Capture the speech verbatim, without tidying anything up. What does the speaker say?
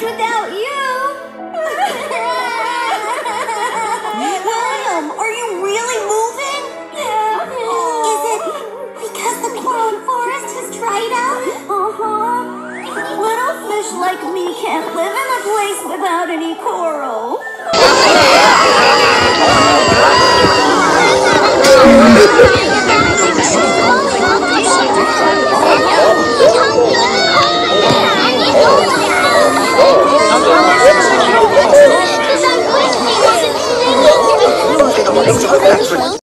forest without you. William, are you really moving? Yeah. Is it because the coral forest has dried up? Uh-huh. Little fish like me can't live in a place without any coral.